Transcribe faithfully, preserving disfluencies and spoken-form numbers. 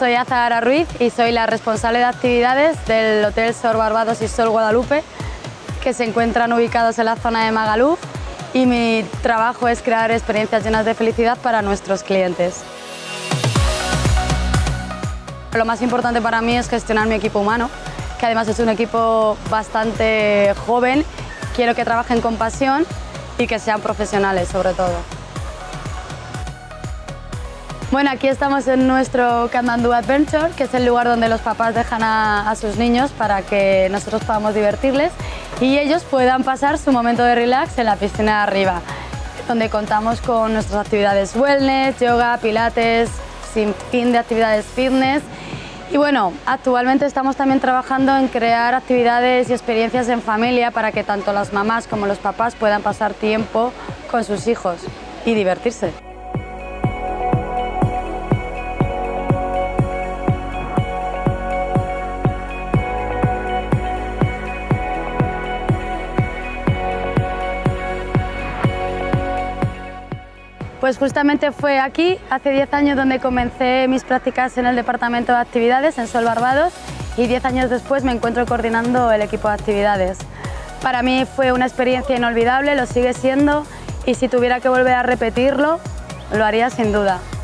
Soy Azahara Ruiz y soy la responsable de actividades del Hotel Sol Barbados y Sol Guadalupe, que se encuentran ubicados en la zona de Magaluf, y mi trabajo es crear experiencias llenas de felicidad para nuestros clientes. Lo más importante para mí es gestionar mi equipo humano, que además es un equipo bastante joven. Quiero que trabajen con pasión y que sean profesionales sobre todo. Bueno, aquí estamos en nuestro Kathmandu Adventure, que es el lugar donde los papás dejan a, a sus niños para que nosotros podamos divertirles y ellos puedan pasar su momento de relax en la piscina de arriba, donde contamos con nuestras actividades wellness, yoga, pilates, sin fin de actividades fitness. Y bueno, actualmente estamos también trabajando en crear actividades y experiencias en familia para que tanto las mamás como los papás puedan pasar tiempo con sus hijos y divertirse. Pues justamente fue aquí, hace diez años, donde comencé mis prácticas en el departamento de actividades en Sol Barbados, y diez años después me encuentro coordinando el equipo de actividades. Para mí fue una experiencia inolvidable, lo sigue siendo, y si tuviera que volver a repetirlo, lo haría sin duda.